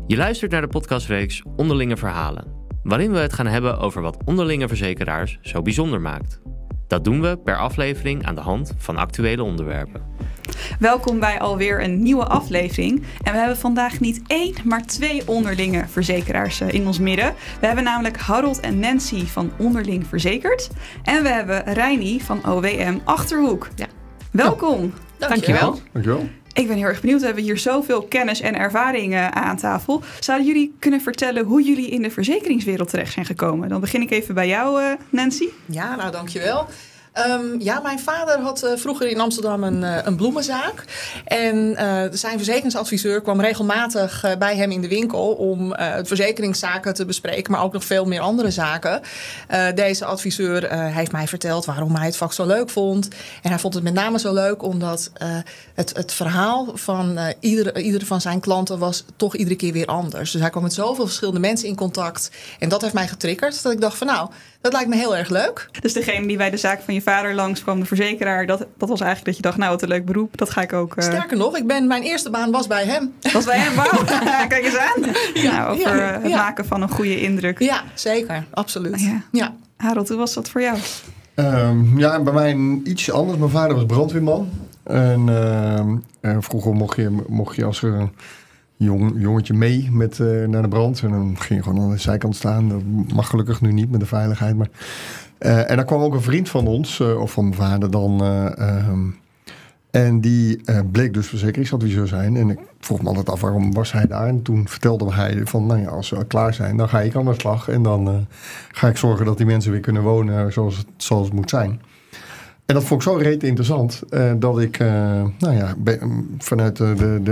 Je luistert naar de podcastreeks Onderlinge Verhalen, waarin we het gaan hebben over wat onderlinge verzekeraars zo bijzonder maakt. Dat doen we per aflevering aan de hand van actuele onderwerpen. Welkom bij alweer een nieuwe aflevering. En we hebben vandaag niet 1, maar 2 onderlinge verzekeraars in ons midden. We hebben namelijk Harold en Nancy van Onderling Verzekerd. En we hebben Reini van OWM Achterhoek. Ja. Welkom. Dankjewel. Ik ben heel erg benieuwd. We hebben hier zoveel kennis en ervaring aan tafel. Zouden jullie kunnen vertellen hoe jullie in de verzekeringswereld terecht zijn gekomen? Dan begin ik even bij jou, Nancy. Ja, nou dankjewel. Mijn vader had vroeger in Amsterdam een bloemenzaak. En zijn verzekeringsadviseur kwam regelmatig bij hem in de winkel om verzekeringszaken te bespreken, maar ook nog veel meer andere zaken. Deze adviseur heeft mij verteld waarom hij het vak zo leuk vond. En hij vond het met name zo leuk omdat het verhaal van iedere van zijn klanten was toch iedere keer weer anders. Dus hij kwam met zoveel verschillende mensen in contact. En dat heeft mij getriggerd dat ik dacht van nou, dat lijkt me heel erg leuk. Dus degene die bij de zaak van je vader langskwam, de verzekeraar, dat was eigenlijk dat je dacht, nou wat een leuk beroep, dat ga ik ook... Sterker nog, mijn eerste baan was bij hem. Was bij hem, wauw. Kijk eens aan. Het maken van een goede indruk. Ja, zeker. Absoluut. Ja. Harold, hoe was dat voor jou? Bij mij iets anders. Mijn vader was brandweerman. En vroeger mocht je als jongetje mee naar de brand. En dan ging je gewoon aan de zijkant staan. Dat mag gelukkig nu niet met de veiligheid. Maar, en daar kwam ook een vriend van ons, of van mijn vader dan. En die bleek dus verzekeringsadviseur zijn. En ik vroeg me altijd af waarom was hij daar. En toen vertelde hij van, nou ja, als we klaar zijn, dan ga ik aan de slag. En dan ga ik zorgen dat die mensen weer kunnen wonen zoals het moet zijn. En dat vond ik zo reet interessant. Dat ik vanuit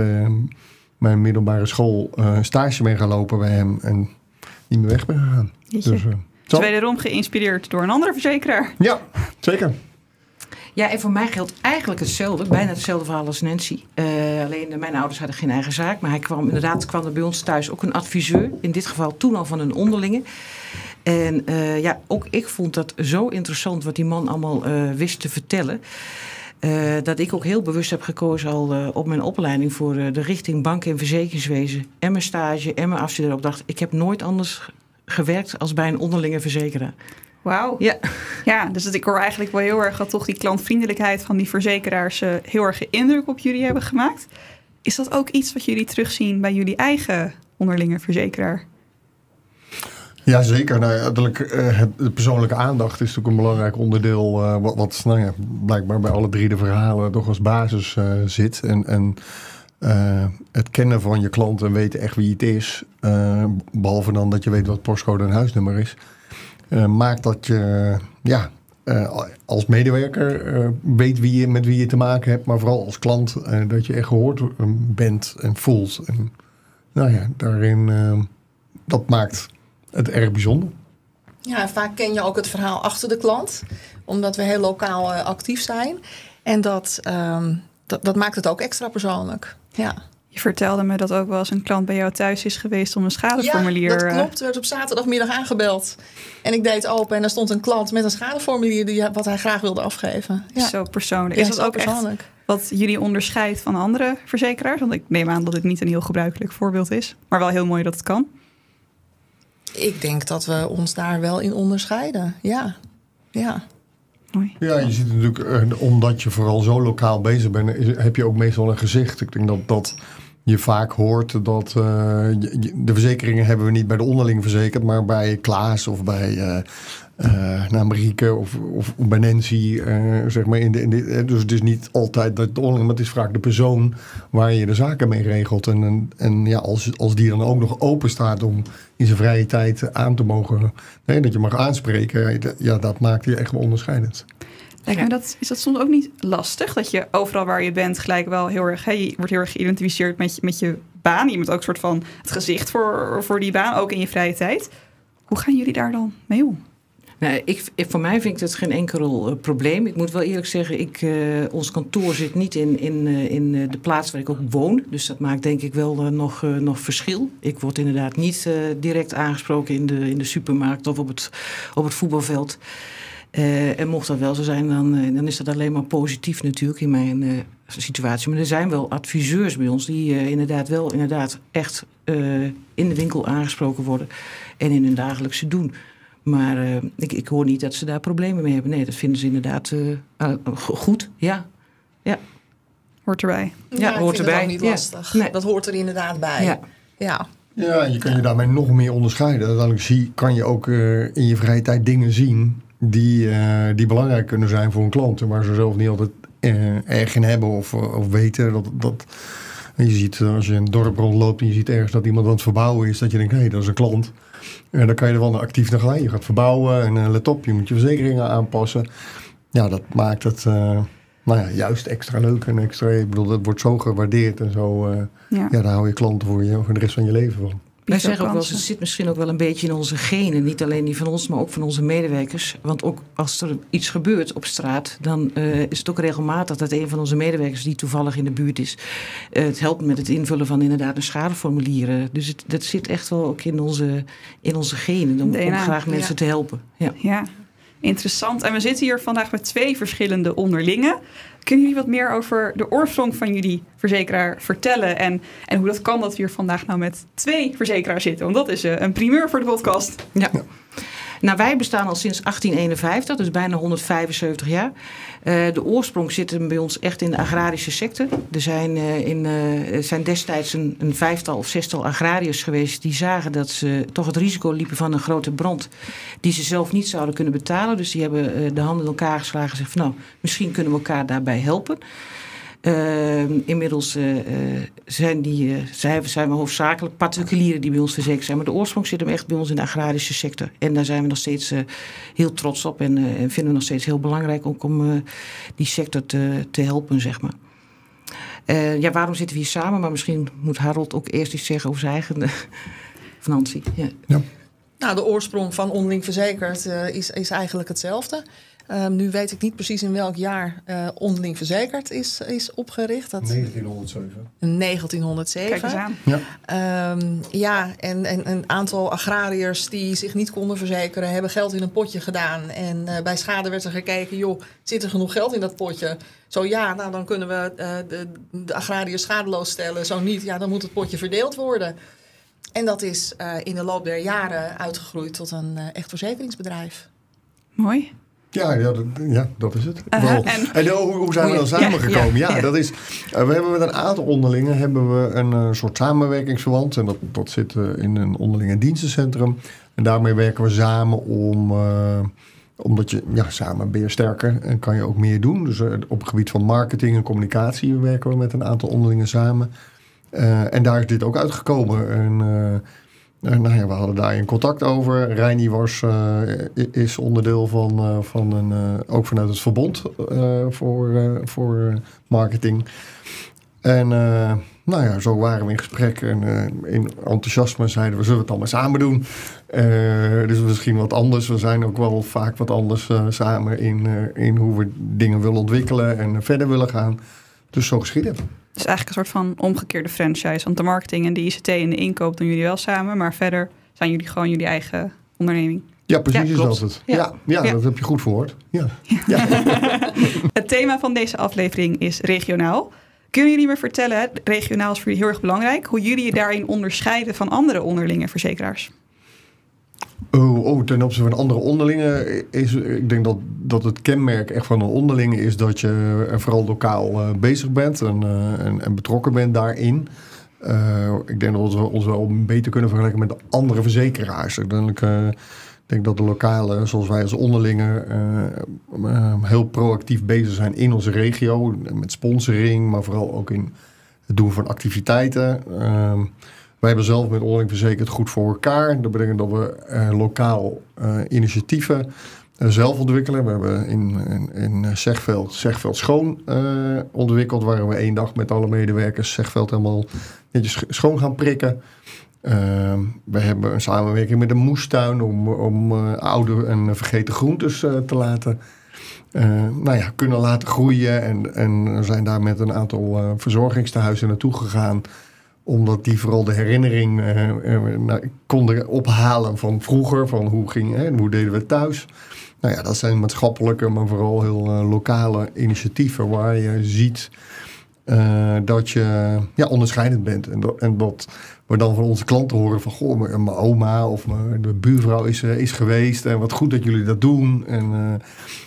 mijn middelbare school stage ben gaan lopen bij hem. En niet meer weg ben gegaan. Dus wederom geïnspireerd door een andere verzekeraar. Ja, zeker. Ja, en voor mij geldt eigenlijk hetzelfde. Bijna hetzelfde verhaal als Nancy. Alleen mijn ouders hadden geen eigen zaak. Maar kwam er bij ons thuis ook een adviseur. In dit geval toen al van een onderlinge. En ook ik vond dat zo interessant wat die man allemaal wist te vertellen. Dat ik ook heel bewust heb gekozen al op mijn opleiding voor de richting banken en verzekeringswezen. En mijn stage en mijn afstuderen. Ik dacht, ik heb nooit anders gewerkt als bij een onderlinge verzekeraar. Wauw. Ja, dus ik hoor eigenlijk wel heel erg dat toch die klantvriendelijkheid van die verzekeraars heel erg indruk op jullie hebben gemaakt. Is dat ook iets wat jullie terugzien bij jullie eigen onderlinge verzekeraar? Ja, zeker. De persoonlijke aandacht is natuurlijk een belangrijk onderdeel wat blijkbaar bij alle 3 de verhalen toch als basis zit. En het kennen van je klant en weten echt wie het is, behalve dan dat je weet wat postcode en huisnummer is, maakt dat je als medewerker weet met wie je te maken hebt, maar vooral als klant dat je echt gehoord bent en voelt. En daarin, dat maakt het erg bijzonder. Ja, vaak ken je ook het verhaal achter de klant, omdat we heel lokaal actief zijn. En dat maakt het ook extra persoonlijk. Ja. Je vertelde me dat ook wel eens een klant bij jou thuis is geweest om een schadeformulier... Ja, dat klopt. Er werd op zaterdagmiddag aangebeld. En ik deed open en er stond een klant met een schadeformulier wat hij graag wilde afgeven. Ja. Zo persoonlijk. Is dat ook persoonlijk echt wat jullie onderscheidt van andere verzekeraars? Want ik neem aan dat het niet een heel gebruikelijk voorbeeld is. Maar wel heel mooi dat het kan. Ik denk dat we ons daar wel in onderscheiden. Ja. Mooi. Ja, je ziet natuurlijk, omdat je vooral zo lokaal bezig bent, heb je ook meestal een gezicht. Ik denk dat je vaak hoort dat de verzekeringen hebben we niet bij de onderling verzekerd, maar bij Klaas of bij Marieke of bij Nancy, zeg maar. Dus het is niet altijd dat de onderling, maar het is vaak de persoon waar je de zaken mee regelt. Als die dan ook nog open staat om in zijn vrije tijd aan te mogen, dat je mag aanspreken, dat maakt je echt wel onderscheidend. Is dat soms ook niet lastig? Dat je overal waar je bent gelijk wel heel erg... je wordt heel erg geïdentificeerd met je baan. Je bent ook een soort van het gezicht voor die baan, ook in je vrije tijd. Hoe gaan jullie daar dan mee om? Nou, voor mij vind ik dat geen enkel probleem. Ik moet wel eerlijk zeggen, ons kantoor zit niet in de plaats waar ik ook woon. Dus dat maakt denk ik wel nog verschil. Ik word inderdaad niet direct aangesproken in de supermarkt of op het voetbalveld. En mocht dat wel zo zijn, dan is dat alleen maar positief natuurlijk in mijn situatie. Maar er zijn wel adviseurs bij ons die inderdaad echt in de winkel aangesproken worden en in hun dagelijkse doen. Maar ik hoor niet dat ze daar problemen mee hebben. Nee, dat vinden ze inderdaad goed. Ja. Hoort erbij. Ja, ik hoort vind erbij. het ook niet lastig. Nee. Dat hoort er inderdaad bij. Ja. Ja, je kan je daarmee nog meer onderscheiden. Uiteindelijk kan je ook in je vrije tijd dingen zien die belangrijk kunnen zijn voor een klant. En waar ze zelf niet altijd erg in hebben of weten. Je ziet als je in een dorp rondloopt en je ziet ergens dat iemand aan het verbouwen is, dat je denkt, hé, dat is een klant. En dan kan je er wel actief naar gaan. Je gaat verbouwen en let op, je moet je verzekeringen aanpassen. Ja, dat maakt het juist extra leuk en extra. Ik bedoel, dat wordt zo gewaardeerd en zo. Daar hou je klanten voor de rest van je leven van. Wij zeggen ook wel, het zit misschien ook wel een beetje in onze genen. Niet alleen die van ons, maar ook van onze medewerkers. Want ook als er iets gebeurt op straat, dan is het ook regelmatig dat een van onze medewerkers die toevallig in de buurt is, het helpt met het invullen van inderdaad een schadeformulier. Dus dat zit echt wel ook in onze genen om graag mensen te helpen. Ja, interessant. En we zitten hier vandaag met 2 verschillende onderlingen. Kunnen jullie wat meer over de oorsprong van jullie verzekeraar vertellen? En hoe dat kan dat we hier vandaag nou met 2 verzekeraars zitten? Want dat is een primeur voor de podcast. Ja. Nou, wij bestaan al sinds 1851, dus bijna 175 jaar. De oorsprong zit hem bij ons echt in de agrarische sector. Er zijn destijds een 5-tal of 6-tal agrariërs geweest die zagen dat ze toch het risico liepen van een grote brand die ze zelf niet zouden kunnen betalen. Dus die hebben de handen in elkaar geslagen en gezegd van, nou, misschien kunnen we elkaar daarbij helpen. Inmiddels zijn we hoofdzakelijk particulieren die bij ons verzekerd zijn. Maar de oorsprong zit hem echt bij ons in de agrarische sector. En daar zijn we nog steeds heel trots op. En vinden we nog steeds heel belangrijk ook om die sector te helpen, zeg maar. Waarom zitten we hier samen? Maar misschien moet Harold ook eerst iets zeggen over zijn eigen financiën. Ja. Nou, de oorsprong van Onderling Verzekerd is eigenlijk hetzelfde. Nu weet ik niet precies in welk jaar Onderling Verzekerd is opgericht. 1907. 1907. Kijk eens aan. Ja. En een aantal agrariërs die zich niet konden verzekeren, hebben geld in een potje gedaan. En bij schade werd er gekeken, joh, zit er genoeg geld in dat potje? Zo ja, nou dan kunnen we de agrariërs schadeloos stellen. Zo niet, ja, dan moet het potje verdeeld worden. En dat is in de loop der jaren uitgegroeid tot een echt verzekeringsbedrijf. Mooi. Ja, dat is het. En hoe zijn we dan samengekomen? Dat is. We hebben met een aantal onderlingen een soort samenwerkingsverband. En dat zit in een onderlinge dienstencentrum. En daarmee werken we samen omdat je samen ben je sterker en kan je ook meer doen. Dus op het gebied van marketing en communicatie werken we met een aantal onderlingen samen. En daar is dit ook uitgekomen. En we hadden daar in contact over. Reini is onderdeel van ook vanuit het verbond voor marketing. En zo waren we in gesprek. En in enthousiasme zeiden we, zullen we het allemaal samen doen? Dus misschien wat anders. We zijn ook wel vaak wat anders samen in hoe we dingen willen ontwikkelen en verder willen gaan. Dus zo geschieden. Het is eigenlijk een soort van omgekeerde franchise. Want de marketing en de ICT en de inkoop doen jullie wel samen. Maar verder zijn jullie gewoon jullie eigen onderneming. Ja, precies is dat het. Ja, dat heb je goed verwoord. Ja. Het thema van deze aflevering is regionaal. Kunnen jullie me vertellen, regionaal is voor jullie heel erg belangrijk, hoe jullie je daarin onderscheiden van andere onderlinge verzekeraars? Ten opzichte van andere onderlingen ik denk dat het kenmerk echt van een onderlinge is dat je vooral lokaal bezig bent en betrokken bent daarin. Ik denk dat we ons wel beter kunnen vergelijken met de andere verzekeraars. Ik denk dat de lokale, zoals wij als onderlingen, heel proactief bezig zijn in onze regio. Met sponsoring, maar vooral ook in het doen van activiteiten. Wij hebben zelf met Onderling Verzekerd goed voor elkaar. Dat betekent dat we lokaal initiatieven zelf ontwikkelen. We hebben in Zegveld Schoon ontwikkeld, waar we 1 dag met alle medewerkers Zegveld helemaal netjes schoon gaan prikken. We hebben een samenwerking met een moestuin om oude en vergeten groentes te laten kunnen laten groeien. En zijn daar met een aantal verzorgingstehuizen naartoe gegaan Omdat die vooral de herinnering konden ophalen van vroeger. Van hoe deden we het thuis. Nou ja, dat zijn maatschappelijke, maar vooral heel lokale initiatieven. Waar je ziet dat je onderscheidend bent. En dat we dan van onze klanten horen van... Goh, mijn oma of de buurvrouw is geweest. En wat goed dat jullie dat doen. En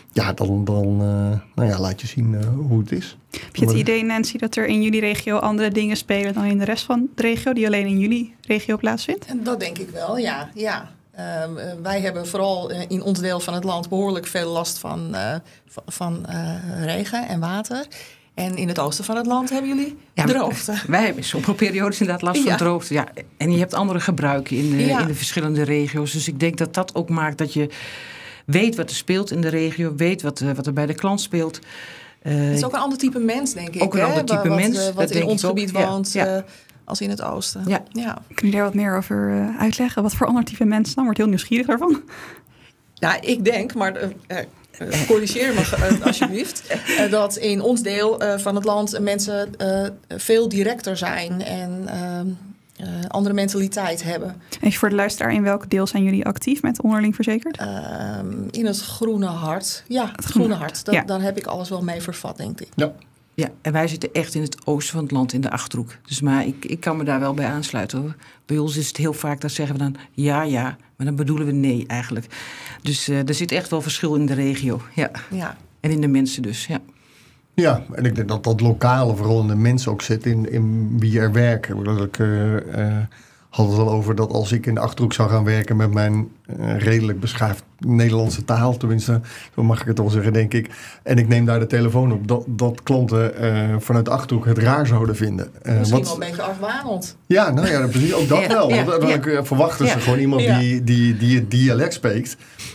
dan laat je zien hoe het is. Heb je het idee, Nancy, dat er in jullie regio andere dingen spelen dan in de rest van de regio, die alleen in jullie regio plaatsvindt? En dat denk ik wel, ja. Wij hebben vooral in ons deel van het land behoorlijk veel last van regen en water. En in het oosten van het land hebben jullie droogte. Wij hebben sommige periodes inderdaad last van droogte. Ja. En je hebt andere gebruiken in de verschillende regio's. Dus ik denk dat dat ook maakt dat je weet wat er speelt in de regio. Weet wat er bij de klant speelt. Het is ook een ander type mens, denk ik. Ook een ander type mens. Wat in ons gebied woont als in het oosten. Ja. Kun je daar wat meer over uitleggen? Wat voor ander type mens dan? Wordt heel nieuwsgierig daarvan. Nou, ik denk, maar corrigeer me alsjeblieft, dat in ons deel van het land mensen veel directer zijn en andere mentaliteit hebben. Even voor de luisteraar, in welk deel zijn jullie actief met onderling verzekerd? In het Groene Hart. Ja, het Groene Hart. Daar heb ik alles wel mee vervat, denk ik. Ja, en wij zitten echt in het oosten van het land, in de Achterhoek. Dus maar ik kan me daar wel bij aansluiten, hoor. Bij ons is het heel vaak, dat zeggen we dan ja, maar dan bedoelen we nee eigenlijk. Dus er zit echt wel verschil in de regio. Ja. En in de mensen dus, ja. Ja, en ik denk dat dat lokale vooral in de mensen ook zit, in wie er werken. Ik had het al over dat als ik in de Achterhoek zou gaan werken met mijn redelijk beschaafd Nederlandse taal, tenminste, zo mag ik het wel zeggen, denk ik. En ik neem daar de telefoon op, dat klanten vanuit de Achterhoek het raar zouden vinden. Misschien wel een beetje afwanend. Ja, nou ja, precies, ook dat wel. Want verwachten ze gewoon iemand die het dialect spreekt.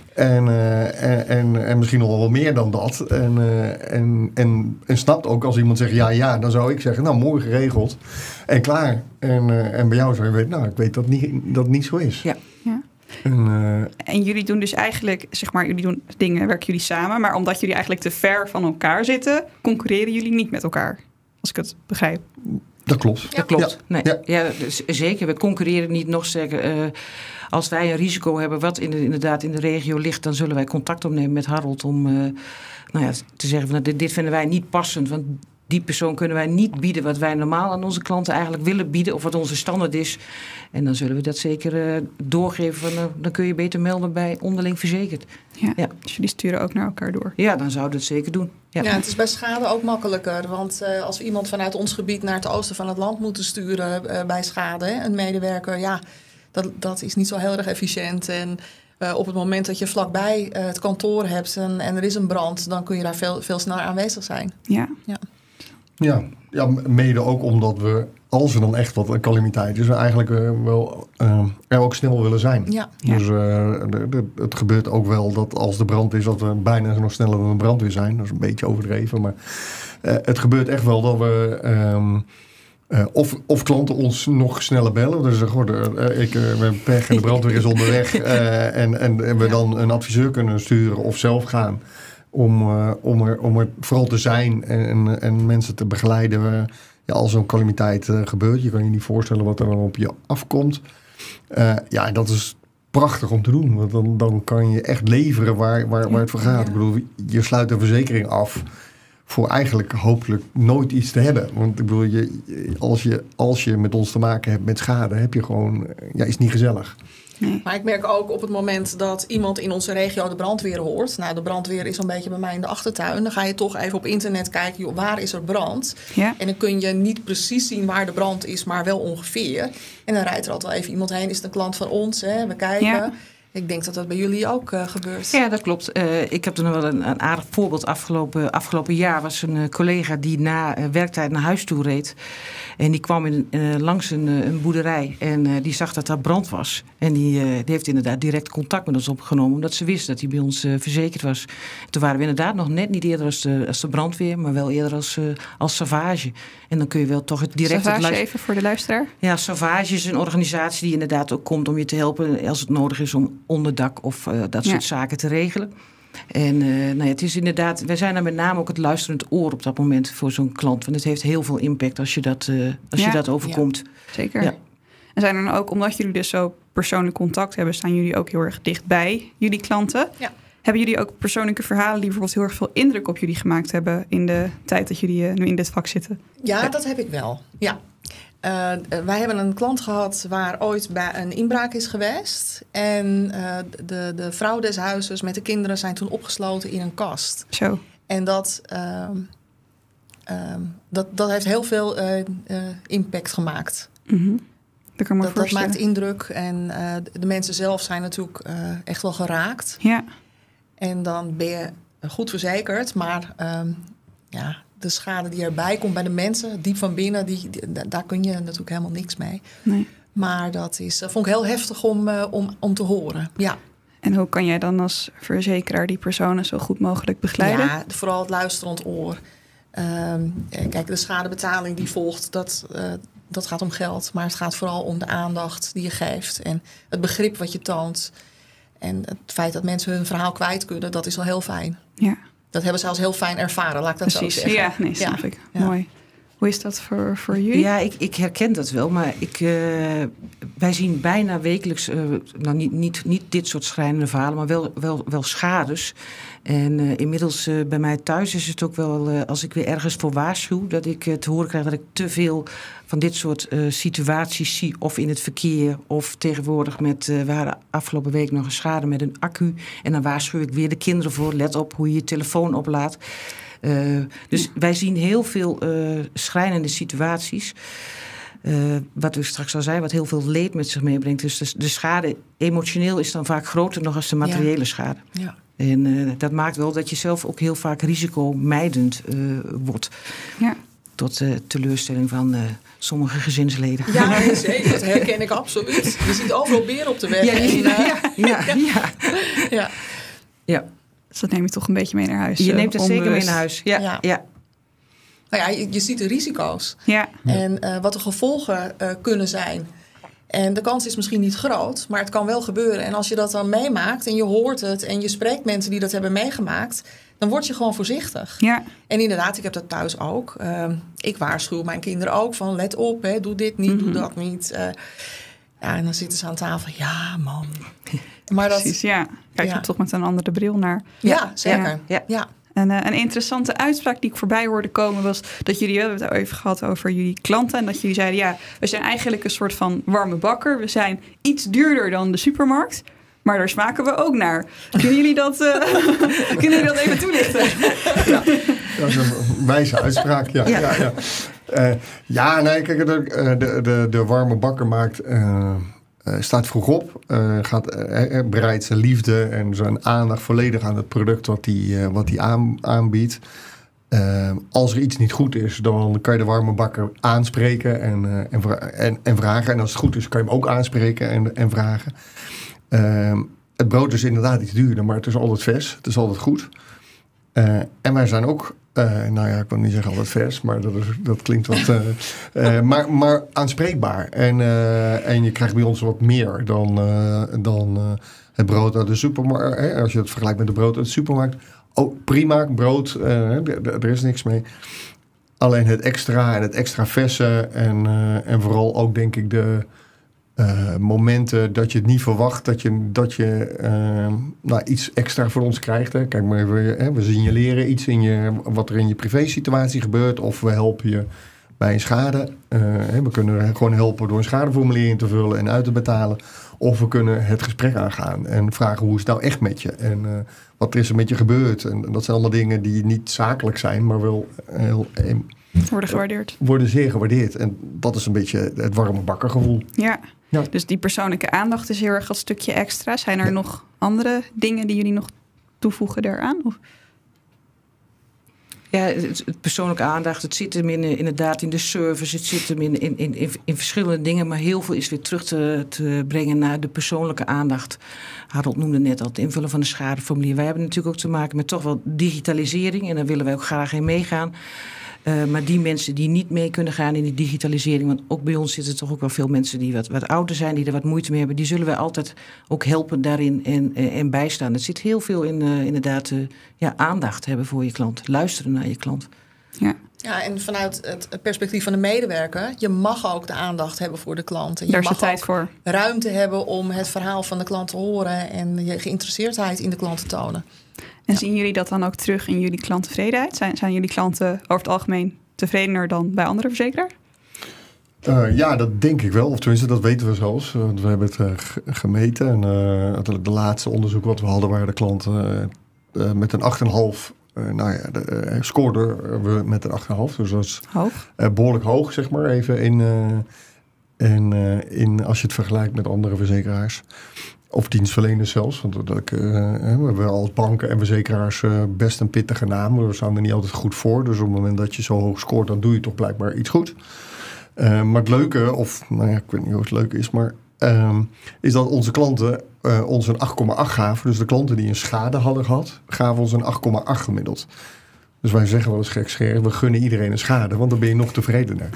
En misschien nog wel meer dan dat. En snapt ook als iemand zegt ja, dan zou ik zeggen, nou, mooi geregeld. En klaar. En bij jou zou je weten, nou, ik weet dat het niet zo is. Ja. En jullie doen dus eigenlijk, zeg maar, jullie doen dingen, werken jullie samen. Maar omdat jullie eigenlijk te ver van elkaar zitten, concurreren jullie niet met elkaar. Als ik het begrijp. Dat klopt. Ja. Dat klopt. Ja. Nee. Ja, dus zeker. We concurreren niet, nog sterker. Als wij een risico hebben wat inderdaad in de regio ligt, dan zullen wij contact opnemen met Harold om te zeggen van dit vinden wij niet passend. Want die persoon kunnen wij niet bieden wat wij normaal aan onze klanten eigenlijk willen bieden of wat onze standaard is. En dan zullen we dat zeker doorgeven. Dan kun je beter melden bij onderling verzekerd. Ja. Dus jullie sturen ook naar elkaar door. Ja, dan zouden we het zeker doen. Ja, het is bij schade ook makkelijker. Want als we iemand vanuit ons gebied naar het oosten van het land moeten sturen bij schade, een medewerker, dat is niet zo heel erg efficiënt. En op het moment dat je vlakbij het kantoor hebt en er is een brand, dan kun je daar veel sneller aanwezig zijn. Ja, mede ook omdat we, als er dan echt wat een calamiteit is, we eigenlijk wel er ook snel willen zijn. Ja. Dus het gebeurt ook wel dat als de brand is, dat we bijna nog sneller dan de brandweer zijn. Dat is een beetje overdreven, maar het gebeurt echt wel dat we of klanten ons nog sneller bellen. Dus we hebben pech en de brandweer is onderweg. En we dan een adviseur kunnen sturen of zelf gaan. Om er vooral te zijn en mensen te begeleiden. Als zo'n calamiteit gebeurt. Je kan je niet voorstellen wat er dan op je afkomt. En dat is prachtig om te doen. Want dan kan je echt leveren waar het voor gaat. Ik bedoel, je sluit een verzekering af voor eigenlijk hopelijk nooit iets te hebben. Want ik bedoel, als je met ons te maken hebt met schade, heb je gewoon, is niet gezellig. Nee. Maar ik merk ook op het moment dat iemand in onze regio de brandweer hoort. Nou, de brandweer is een beetje bij mij in de achtertuin. Dan ga je toch even op internet kijken, joh, waar is er brand? Ja. En dan kun je niet precies zien waar de brand is, maar wel ongeveer. En dan rijdt er altijd wel even iemand heen. Is het een klant van ons? Hè? We kijken. Ja. Ik denk dat dat bij jullie ook gebeurt. Ja, dat klopt. Ik heb er nog wel een aardig voorbeeld. Afgelopen jaar was een collega die na werktijd naar huis toe reed. En die kwam langs een boerderij. En die zag dat daar brand was. En die heeft inderdaad direct contact met ons opgenomen. Omdat ze wist dat hij bij ons verzekerd was. Toen waren we inderdaad nog net niet eerder als de brandweer. Maar wel eerder als Savage. En dan kun je wel toch het direct... Savage even voor de luisteraar. Ja, Savage is een organisatie die inderdaad ook komt om je te helpen als het nodig is om onderdak of dat soort zaken te regelen. En het is inderdaad, wij zijn er met name ook het luisterend oor op dat moment voor zo'n klant. Want het heeft heel veel impact als je dat overkomt. Zeker. Ja. En zijn er dan ook, omdat jullie dus zo persoonlijk contact hebben, staan jullie ook heel erg dicht bij jullie klanten? Ja. Hebben jullie ook persoonlijke verhalen die bijvoorbeeld heel erg veel indruk op jullie gemaakt hebben in de tijd dat jullie nu in dit vak zitten? Ja, dat heb ik wel. Ja. Wij hebben een klant gehad waar ooit bij een inbraak is geweest. En de vrouw des huizes met de kinderen zijn toen opgesloten in een kast. Zo. En dat heeft heel veel impact gemaakt. Mm-hmm. Dat kan me Dat voorstellen. maakt indruk. En de mensen zelf zijn natuurlijk echt wel geraakt. Ja. En dan ben je goed verzekerd. Maar de schade die erbij komt bij de mensen, diep van binnen, daar kun je natuurlijk helemaal niks mee. Nee. Maar dat vond ik heel heftig om te horen. Ja. En hoe kan jij dan als verzekeraar die personen zo goed mogelijk begeleiden? Ja, vooral het luisterend oor. Kijk, de schadebetaling die volgt, dat gaat om geld. Maar het gaat vooral om de aandacht die je geeft. En het begrip wat je toont. En het feit dat mensen hun verhaal kwijt kunnen, dat is al heel fijn. Ja. Dat hebben ze als heel fijn ervaren, laat ik dat Precies. zo zeggen. Ja, nee, snap ik. Ja. Mooi. Hoe is dat voor jullie? Ja, ik herken dat wel, maar wij zien bijna wekelijks, niet dit soort schrijnende verhalen, maar wel schades. En inmiddels bij mij thuis is het ook wel, als ik weer ergens voor waarschuw, dat ik te horen krijg dat ik te veel van dit soort situaties zie, of in het verkeer, of tegenwoordig we hadden afgelopen week nog een schade met een accu. En dan waarschuw ik weer de kinderen voor, let op hoe je je telefoon oplaadt. Dus wij zien heel veel schrijnende situaties. Wat u straks al zei, wat heel veel leed met zich meebrengt. Dus de schade emotioneel is dan vaak groter nog als de materiële schade. Ja. En dat maakt wel dat je zelf ook heel vaak risicomijdend wordt. Ja. Tot teleurstelling van sommige gezinsleden. Ja, zeker. Dat herken ik absoluut. Je ziet overal beren op de weg. Ja. Dus dat neem je toch een beetje mee naar huis? Je neemt het zeker mee naar huis. Ja. Nou ja, je ziet de risico's. Ja. En wat de gevolgen kunnen zijn. En de kans is misschien niet groot, maar het kan wel gebeuren. En als je dat dan meemaakt en je hoort het en je spreekt mensen die dat hebben meegemaakt, dan word je gewoon voorzichtig. Ja. En inderdaad, ik heb dat thuis ook. Ik waarschuw mijn kinderen ook van let op, hè, doe dit niet, doe dat niet. En dan zitten ze aan tafel. Ja, man. Maar precies, ja. Kijk je toch met een andere bril naar. Ja, zeker. Ja. En een interessante uitspraak die ik voorbij hoorde komen was dat jullie, we hebben het even gehad over jullie klanten. En dat jullie zeiden, ja, we zijn eigenlijk een soort van warme bakker. We zijn iets duurder dan de supermarkt. Maar daar smaken we ook naar. Kunnen jullie dat even toelichten? Ja, dat is een wijze uitspraak, ja. Nee, kijk, de warme bakker staat vroeg op, bereidt zijn liefde en zijn aandacht volledig aan het product wat hij aanbiedt. Als er iets niet goed is, dan kan je de warme bakker aanspreken en vragen. En als het goed is, kan je hem ook aanspreken en vragen. Het brood is inderdaad iets duurder, maar het is altijd vers. Het is altijd goed. En wij zijn ook, ik wil niet zeggen altijd vers, maar dat klinkt wat... maar aanspreekbaar. En je krijgt bij ons wat meer dan het brood uit de supermarkt. Als je het vergelijkt met het brood uit de supermarkt. Oh, prima, brood, er is niks mee. Alleen het extra verse en vooral ook denk ik de momenten dat je het niet verwacht dat je iets extra voor ons krijgt. Hè. Kijk maar even, we signaleren iets wat er in je privésituatie gebeurt, of we helpen je bij een schade. We kunnen gewoon helpen door een schadeformulier in te vullen en uit te betalen. Of we kunnen het gesprek aangaan en vragen hoe is het nou echt met je en wat is er met je gebeurd. En dat zijn allemaal dingen die niet zakelijk zijn, maar wel heel worden gewaardeerd. Worden zeer gewaardeerd. En dat is een beetje het warme bakkergevoel. Ja. Dus die persoonlijke aandacht is heel erg dat stukje extra. Zijn er nog andere dingen die jullie nog toevoegen daaraan? Of? Ja, het persoonlijke aandacht, het zit hem inderdaad in de service, het zit hem in verschillende dingen, maar heel veel is weer terug te brengen naar de persoonlijke aandacht. Harold noemde net al het invullen van de schadeformulier. Wij hebben natuurlijk ook te maken met toch wel digitalisering en daar willen wij ook graag in meegaan. Maar die mensen die niet mee kunnen gaan in die digitalisering... want ook bij ons zitten toch ook wel veel mensen die wat ouder zijn... die er wat moeite mee hebben. Die zullen wij altijd ook helpen daarin en bijstaan. Er zit heel veel in inderdaad aandacht hebben voor je klant. Luisteren naar je klant. Ja, en vanuit het perspectief van de medewerker... je mag ook de aandacht hebben voor de klant. En je Daar is de mag tijd ook voor. ruimte hebben om het verhaal van de klant te horen... en je geïnteresseerdheid in de klant te tonen. En zien jullie dat dan ook terug in jullie klanttevredenheid? Zijn jullie klanten over het algemeen tevredener dan bij andere verzekeraars? Ja, dat denk ik wel. Of tenminste, dat weten we zelfs. Want we hebben het gemeten. En de laatste onderzoek wat we hadden... waren de klanten met een 8,5... scoorden we met een 8,5. Dus dat is Hoog. Behoorlijk hoog, zeg maar. Even als je het vergelijkt met andere verzekeraars. Of dienstverleners zelfs. Want we hebben als banken en verzekeraars best een pittige naam. We staan er niet altijd goed voor. Dus op het moment dat je zo hoog scoort... dan doe je toch blijkbaar iets goed. Maar het leuke, ik weet niet of het leuke is... maar is dat onze klanten ons een 8,8 gaven. Dus de klanten die een schade hadden gehad... gaven ons een 8,8 gemiddeld. Dus wij zeggen wel eens gekscherend... we gunnen iedereen een schade, want dan ben je nog tevredener.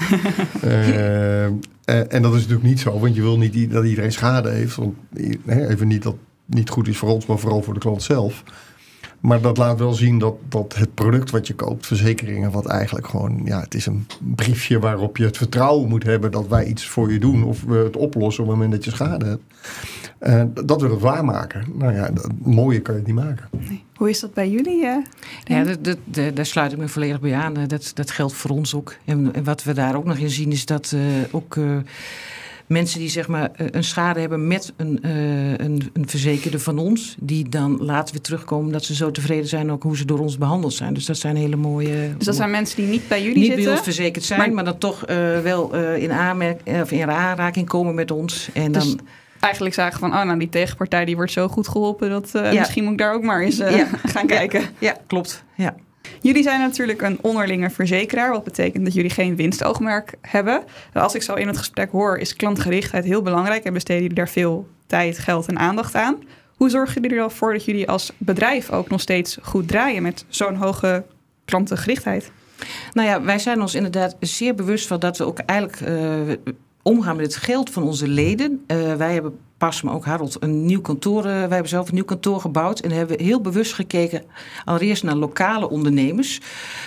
En dat is natuurlijk niet zo... want je wil niet dat iedereen schade heeft. Want, even niet dat het niet goed is voor ons... maar vooral voor de klant zelf. Maar dat laat wel zien dat het product wat je koopt... verzekeringen, wat eigenlijk gewoon... het is een briefje waarop je het vertrouwen moet hebben... dat wij iets voor je doen of we het oplossen... op het moment dat je schade hebt. Dat wil het waarmaken. Mooier kan je het niet maken. Nee. Hoe is dat bij jullie? Daar sluit ik me volledig bij aan. Dat geldt voor ons ook. En wat we daar ook nog in zien is dat ook... mensen die zeg maar een schade hebben met een verzekerde van ons... die dan later weer terugkomen dat ze zo tevreden zijn... ook hoe ze door ons behandeld zijn. Dus dat zijn hele mooie... Dus dat zijn mensen die niet bij jullie zitten? Niet bij ons verzekerd zijn, maar dan toch wel in aanraking komen met ons. En dus dan... eigenlijk zagen van, die tegenpartij die wordt zo goed geholpen... dat misschien moet ik daar ook maar eens gaan kijken. Ja, klopt. Ja. Jullie zijn natuurlijk een onderlinge verzekeraar. Wat betekent dat jullie geen winstoogmerk hebben. Als ik zo in het gesprek hoor, is klantgerichtheid heel belangrijk... en besteden jullie daar veel tijd, geld en aandacht aan. Hoe zorgen jullie er dan voor dat jullie als bedrijf ook nog steeds goed draaien... met zo'n hoge klantengerichtheid? Wij zijn ons inderdaad zeer bewust van dat we ook eigenlijk... omgaan met het geld van onze leden. Wij hebben pas, maar ook Harold, een nieuw kantoor. Wij hebben zelf een nieuw kantoor gebouwd. En hebben heel bewust gekeken allereerst naar lokale ondernemers.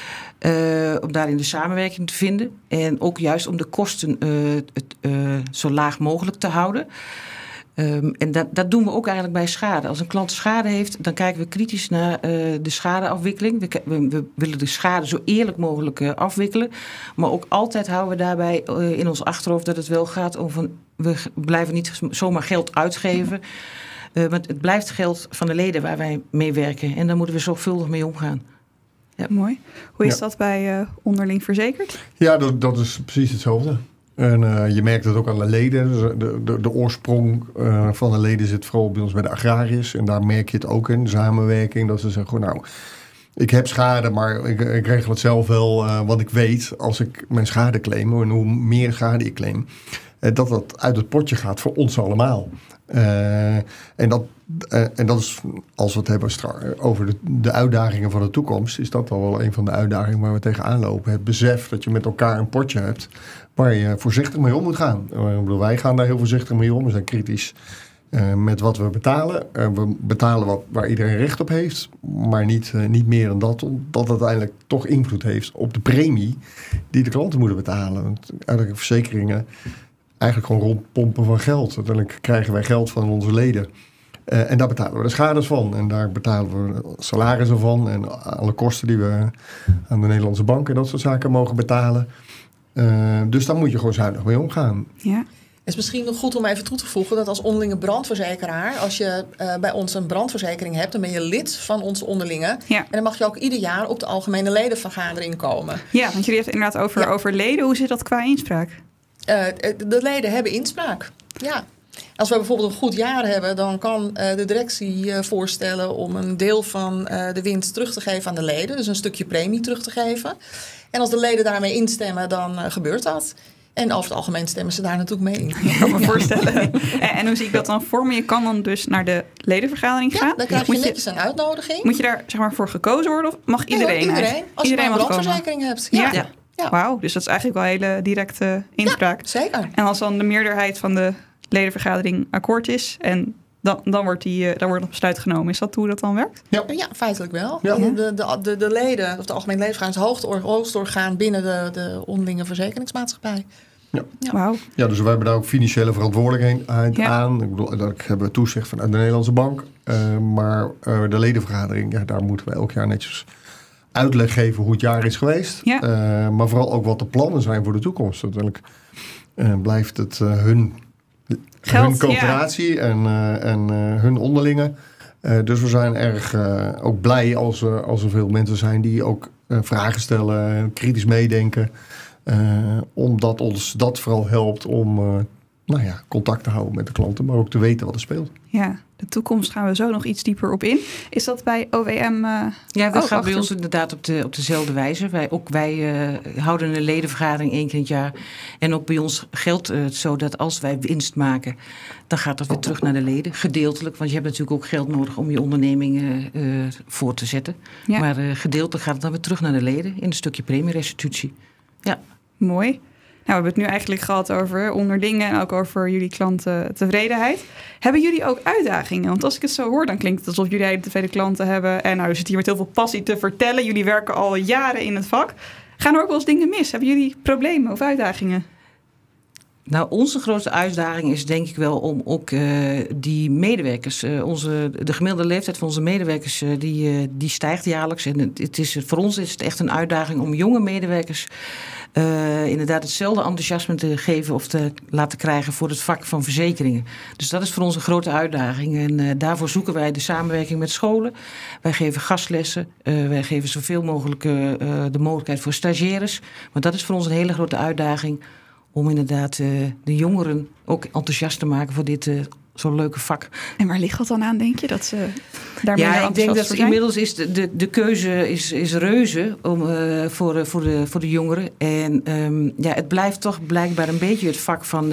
Om daarin de samenwerking te vinden. En ook juist om de kosten zo laag mogelijk te houden. En dat doen we ook eigenlijk bij schade. Als een klant schade heeft, dan kijken we kritisch naar de schadeafwikkeling. We willen de schade zo eerlijk mogelijk afwikkelen. Maar ook altijd houden we daarbij in ons achterhoofd dat het wel gaat om van... we blijven niet zomaar geld uitgeven. Want het blijft geld van de leden waar wij mee werken. En daar moeten we zorgvuldig mee omgaan. Ja. Mooi. Hoe is dat bij onderling verzekerd? Ja, dat is precies hetzelfde. En je merkt het ook aan de leden. De oorsprong van de leden zit vooral bij ons bij de agrariërs. En daar merk je het ook in, de samenwerking. Dat ze zeggen, ik heb schade, maar ik regel het zelf wel. Wat ik weet, als ik mijn schade claim, en hoe meer schade ik claim... dat uit het potje gaat voor ons allemaal. En dat is, als we het hebben over de uitdagingen van de toekomst... is dat wel een van de uitdagingen waar we tegenaan lopen. Het besef dat je met elkaar een potje hebt... waar je voorzichtig mee om moet gaan. Wij gaan daar heel voorzichtig mee om. We zijn kritisch met wat we betalen. We betalen waar iedereen recht op heeft. Maar niet meer dan dat. Omdat het uiteindelijk toch invloed heeft op de premie... die de klanten moeten betalen. Want eigenlijk verzekeringen... eigenlijk gewoon rondpompen van geld. Uiteindelijk krijgen wij geld van onze leden. En daar betalen we de schades van. En daar betalen we salarissen van. En alle kosten die we aan de Nederlandse banken... en dat soort zaken mogen betalen. Dus daar moet je gewoon zuinig mee omgaan. Ja. Het is misschien nog goed om even toe te voegen... dat als onderlinge brandverzekeraar... als je bij ons een brandverzekering hebt... dan ben je lid van onze onderlinge. Ja. En dan mag je ook ieder jaar op de algemene ledenvergadering komen. Ja, want jullie hebben het inderdaad over leden. Hoe zit dat qua inspraak? De leden hebben inspraak, ja. Als we bijvoorbeeld een goed jaar hebben... dan kan de directie voorstellen om een deel van de winst terug te geven aan de leden. Dus een stukje premie terug te geven. En als de leden daarmee instemmen, dan gebeurt dat. En over het algemeen stemmen ze daar natuurlijk mee in. Ik kan me voorstellen. En hoe zie ik dat dan voor me? Je kan dan dus naar de ledenvergadering gaan. Ja, dan krijg je netjes een uitnodiging. Moet je daar zeg maar voor gekozen worden of mag iedereen? Iedereen. Als je iedereen een mag brandverzekering hebt. Ja. Wauw, dus dat is eigenlijk wel een hele directe inspraak. Ja, zeker. En als dan de meerderheid van de ledenvergadering akkoord is en dan wordt het besluit genomen. Is dat hoe dat dan werkt? Ja, feitelijk wel. Ja. De leden, of de algemene ledenvergadering, is het hoogste orgaan binnen de onderlinge verzekeringsmaatschappij. Ja. Wauw. Ja, dus wij hebben daar ook financiële verantwoordelijkheid aan. Ik bedoel, dat hebben we toezicht vanuit de Nederlandse bank. Maar de ledenvergadering, daar moeten we elk jaar netjes uitleg geven hoe het jaar is geweest. Ja. Maar vooral ook wat de plannen zijn voor de toekomst. Uiteindelijk blijft het hun coöperatie en hun onderlinge. Dus we zijn erg ook blij als er veel mensen zijn die ook vragen stellen, kritisch meedenken. Omdat ons dat vooral helpt om contact te houden met de klanten, maar ook te weten wat er speelt. Ja, de toekomst gaan we zo nog iets dieper op in. Is dat bij OWM? Ja, dat gaat bij ons inderdaad op dezelfde wijze. Wij houden een ledenvergadering 1 keer in het jaar. En ook bij ons geldt het zo dat als wij winst maken, dan gaat dat weer terug naar de leden. Gedeeltelijk, want je hebt natuurlijk ook geld nodig om je onderneming voor te zetten. Ja. Maar gedeeltelijk gaat het dan weer terug naar de leden in een stukje premierestitutie. Ja. Mooi. Nou, we hebben het nu eigenlijk gehad over onderlinge en ook over jullie klantentevredenheid. Hebben jullie ook uitdagingen? Want als ik het zo hoor, dan klinkt het alsof jullie hele tevreden klanten hebben. En je zit hier met heel veel passie te vertellen. Jullie werken al jaren in het vak. Gaan er ook wel eens dingen mis? Hebben jullie problemen of uitdagingen? Nou, onze grootste uitdaging is denk ik wel om ook die medewerkers... de gemiddelde leeftijd van onze medewerkers die stijgt jaarlijks. En voor ons is het echt een uitdaging om jonge medewerkers inderdaad hetzelfde enthousiasme te geven of te laten krijgen voor het vak van verzekeringen. Dus dat is voor ons een grote uitdaging. En daarvoor zoeken wij de samenwerking met scholen. Wij geven gastlessen. Wij geven zoveel mogelijk de mogelijkheid voor stagiaires. Maar dat is voor ons een hele grote uitdaging om inderdaad de jongeren ook enthousiast te maken voor dit zo'n leuke vak. En waar ligt dat dan aan, denk je? Dat ze daar minder ik denk dat zijn? Inmiddels is de keuze is reuze voor de jongeren. En het blijft toch blijkbaar een beetje het vak van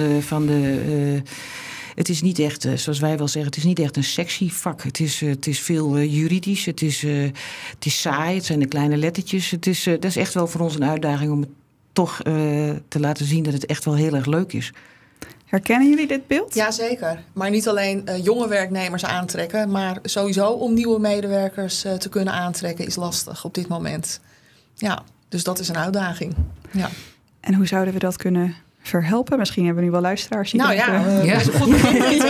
de het is niet echt, zoals wij wel zeggen, het is niet echt een sexy vak. Het is veel juridisch, het is saai, het zijn de kleine lettertjes. Dat is echt wel voor ons een uitdaging om het toch te laten zien dat het echt wel heel erg leuk is. Herkennen jullie dit beeld? Jazeker. Maar niet alleen jonge werknemers aantrekken, maar sowieso om nieuwe medewerkers te kunnen aantrekken is lastig op dit moment. Ja, dus dat is een uitdaging. Ja. En hoe zouden we dat kunnen verhelpen? Misschien hebben we nu wel luisteraars. Die is een goed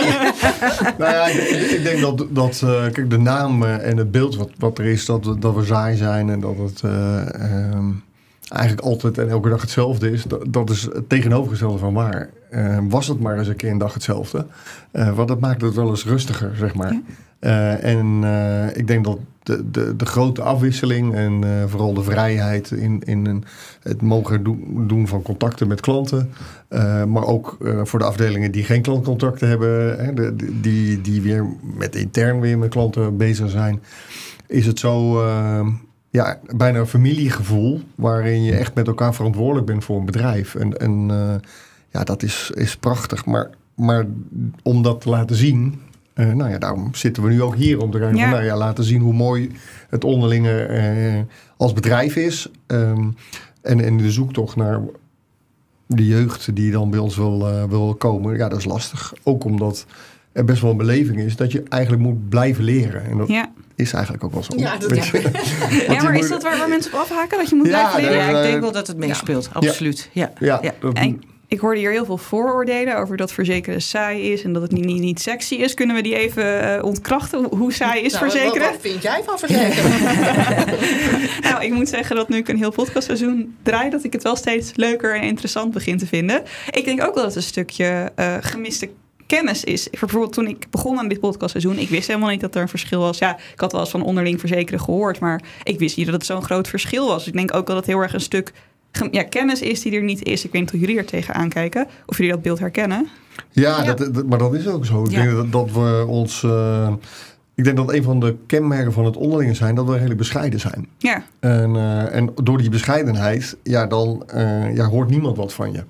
ik denk dat kijk, de naam en het beeld wat er is, dat we saai zijn en dat het eigenlijk altijd en elke dag hetzelfde is. Dat is het tegenovergestelde van waar. Was het maar eens een keer een dag hetzelfde. Want dat maakt het wel eens rustiger, zeg maar. Ja. Ik denk dat de grote afwisseling en vooral de vrijheid in het mogen doen van contacten met klanten. Maar ook voor de afdelingen die geen klantcontacten hebben, die weer intern weer met klanten bezig zijn, is het zo bijna een familiegevoel waarin je echt met elkaar verantwoordelijk bent voor een bedrijf. En dat is prachtig. Maar om dat te laten zien, daarom zitten we nu ook hier om te kijken laten zien hoe mooi het onderlinge als bedrijf is. En de zoektocht naar de jeugd die dan bij ons wil komen, dat is lastig. Ook omdat er best wel een beleving is dat je eigenlijk moet blijven leren. En dat is eigenlijk ook wel zo. Ja, maar is dat waar mensen op afhaken? Dat je moet blijven leren? Ja, ik denk wel dat het meespeelt. Absoluut. Ik hoorde hier heel veel vooroordelen over dat verzekeren saai is en dat het niet sexy is. Kunnen we die even ontkrachten? Hoe saai is verzekeren? Wat vind jij van verzekeren? Ik moet zeggen dat nu ik een heel podcastseizoen draai, dat ik het wel steeds leuker en interessant begin te vinden. Ik denk ook wel dat het een stukje gemiste kennis is. Bijvoorbeeld toen ik begon aan dit podcastseizoen, ik wist helemaal niet dat er een verschil was. Ja, ik had wel eens van onderling verzekeren gehoord, maar ik wist niet dat het zo'n groot verschil was. Ik denk ook dat het heel erg een stuk kennis is die er niet is. Ik weet niet hoe jullie er tegenaan kijken. Of jullie dat beeld herkennen. Ja. Maar dat is ook zo. Ik denk dat we ons... ik denk dat een van de kenmerken van het onderlinge zijn dat we redelijk bescheiden zijn. Ja. En door die bescheidenheid, dan hoort niemand wat van je.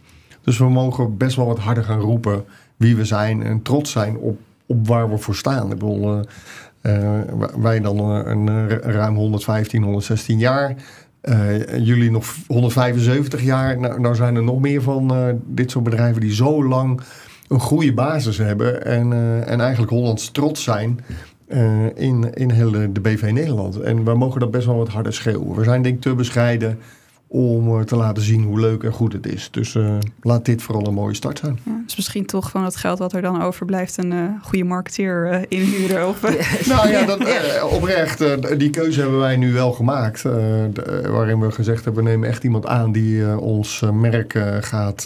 Dus we mogen best wel wat harder gaan roepen wie we zijn en trots zijn op waar we voor staan. Ik bedoel, wij dan ruim 115, 116 jaar. Jullie nog 175 jaar. Nou zijn er nog meer van dit soort bedrijven die zo lang een goede basis hebben. En eigenlijk Hollands trots zijn in heel de BV Nederland. En we mogen dat best wel wat harder schreeuwen. We zijn denk ik te bescheiden om te laten zien hoe leuk en goed het is. Dus laat dit vooral een mooie start zijn. Ja, dus misschien toch van het geld wat er dan overblijft een goede marketeer inhuren. Of, Nou ja, oprecht, die keuze hebben wij nu wel gemaakt. Waarin we gezegd hebben, we nemen echt iemand aan die ons merk gaat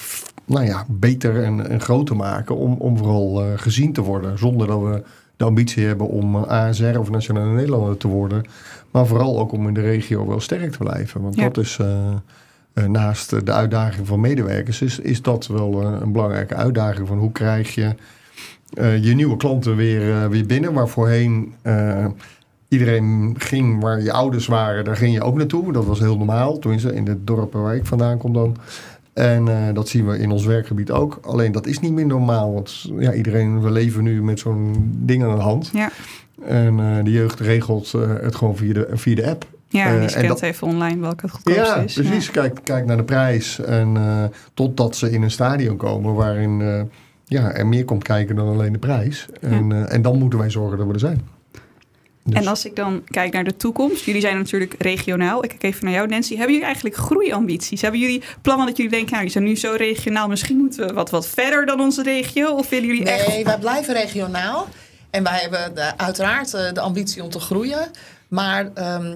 beter en groter maken. Om vooral gezien te worden. Zonder dat we de ambitie hebben om ASR of Nationale Nederlander te worden. Maar vooral ook om in de regio wel sterk te blijven. Want dat is naast de uitdaging van medewerkers is dat wel een belangrijke uitdaging. Van hoe krijg je je nieuwe klanten weer binnen. Waar voorheen iedereen ging waar je ouders waren. Daar ging je ook naartoe. Dat was heel normaal. Tenminste in de dorpen waar ik vandaan kom dan. En dat zien we in ons werkgebied ook. Alleen dat is niet meer normaal. Want we leven nu met zo'n ding aan de hand. Ja. En de jeugd regelt het gewoon via de app. Ja, en die scant even online welke het goedkoopste is. Precies. Kijk naar de prijs. En totdat ze in een stadion komen waarin er meer komt kijken dan alleen de prijs. En dan moeten wij zorgen dat we er zijn. Dus. En als ik dan kijk naar de toekomst. Jullie zijn natuurlijk regionaal. Ik kijk even naar jou, Nancy. Hebben jullie eigenlijk groeiambities? Hebben jullie plannen dat jullie denken, jullie zijn nu zo regionaal. Misschien moeten we wat verder dan onze regio? Of willen jullie echt... Nee, wij blijven regionaal. En wij hebben uiteraard de ambitie om te groeien. Maar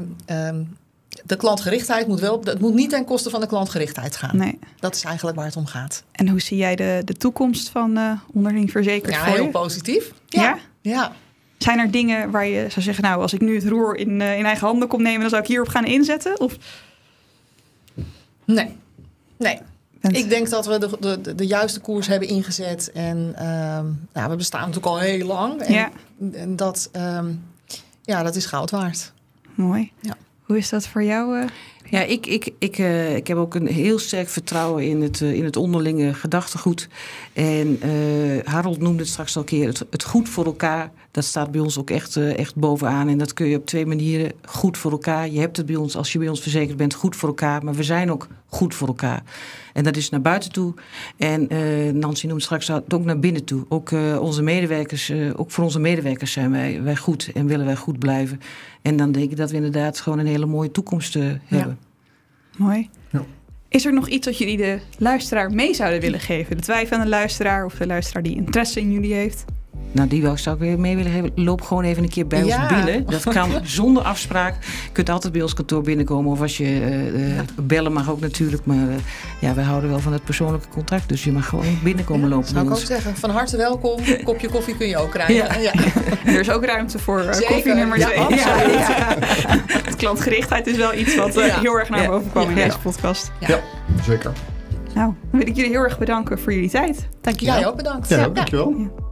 de klantgerichtheid moet niet ten koste van de klantgerichtheid gaan. Nee. Dat is eigenlijk waar het om gaat. En hoe zie jij de toekomst van onderling verzekerd voor je? Heel positief. Ja. Zijn er dingen waar je zou zeggen, als ik nu het roer in eigen handen kom nemen, dan zou ik hierop gaan inzetten? Of? Nee. Ik denk dat we de juiste koers hebben ingezet. En we bestaan natuurlijk al heel lang. En dat is goud waard. Mooi. Ja. Hoe is dat voor jou? Ja, ik heb ook een heel sterk vertrouwen in het onderlinge gedachtegoed. En Harold noemde het straks al een keer, het goed voor elkaar. Dat staat bij ons ook echt bovenaan. En dat kun je op 2 manieren. Goed voor elkaar. Je hebt het bij ons, als je bij ons verzekerd bent, goed voor elkaar. Maar we zijn ook goed voor elkaar. En dat is naar buiten toe. En Nancy noemde straks het ook naar binnen toe. Ook onze medewerkers, ook voor onze medewerkers zijn wij goed en willen wij goed blijven. En dan denk ik dat we inderdaad gewoon een hele mooie toekomst hebben. Mooi. Ja. Is er nog iets dat jullie de luisteraar mee zouden willen geven? De twijfelende luisteraar of de luisteraar die interesse in jullie heeft? Nou, die zou ik weer mee willen hebben. Loop gewoon even een keer bij ons binnen. Dat kan zonder afspraak. Je kunt altijd bij ons kantoor binnenkomen. Of als je bellen mag ook natuurlijk. Maar wij houden wel van het persoonlijke contact. Dus je mag gewoon binnenkomen lopen. Zou ik ook zeggen. Van harte welkom. Een kopje koffie kun je ook krijgen. Ja. Er is ook ruimte voor koffie nummer 2. Ja. De klantgerichtheid is wel iets wat heel erg naar boven kwam in deze podcast. Ja, zeker. Nou, dan wil ik jullie heel erg bedanken voor jullie tijd. Dankjewel. Jij ook bedankt. Ja, dankjewel. Ja.